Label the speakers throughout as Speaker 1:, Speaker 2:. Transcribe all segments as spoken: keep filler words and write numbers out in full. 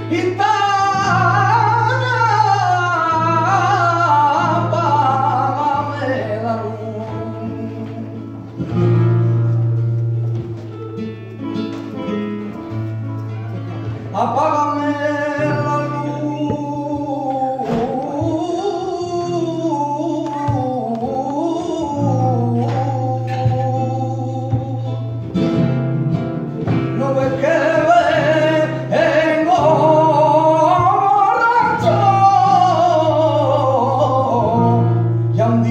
Speaker 1: Gitana, apágame la luz. Apágame la luz. No ves que vengo borracho, y aún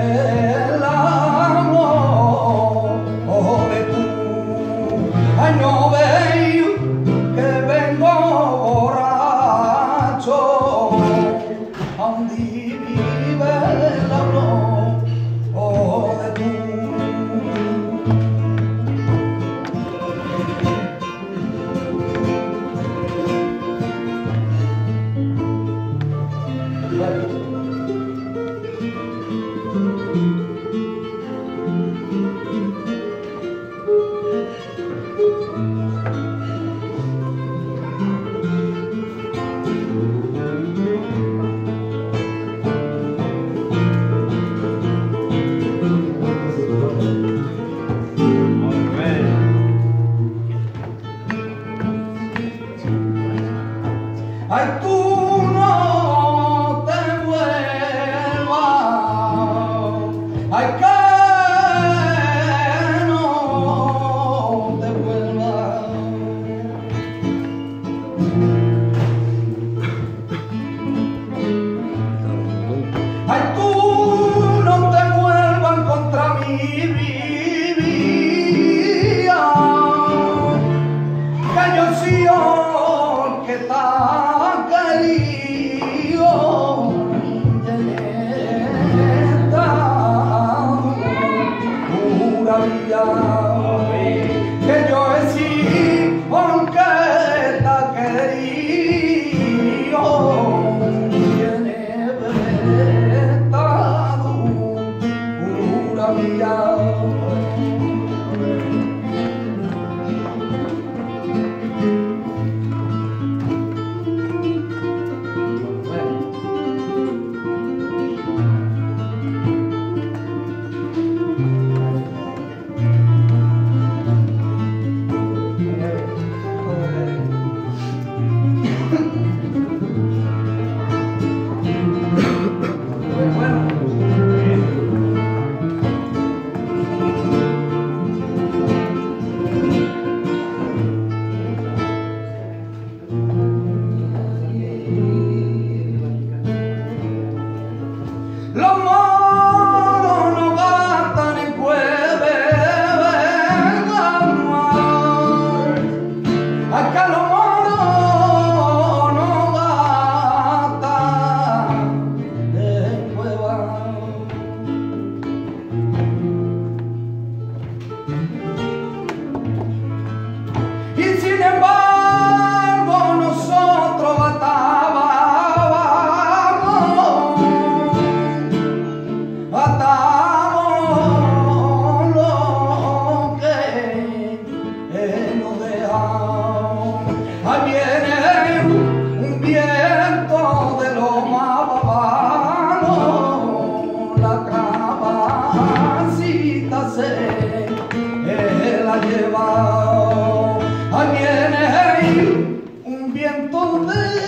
Speaker 1: divelamos de tú. Ay, no veis que vengo borracho, aún divelamos de tú. Ay, tú no te vuelvas, ay, que no te vuelvas. Ay, tú no te vuelvas contra mi vida, que yo sigo que está querido de esta pura vida, que yo he sido aunque está querido tiene esta pura vida. Los moros no gastan ni pueden amar. Acá los moros no gastan en cueva. Y sin embargo nosotros batábamos. Atamos lo que nos dejamos. Ahí viene un viento de lo más bavano, la cabacita se la lleva. Ahí viene un viento de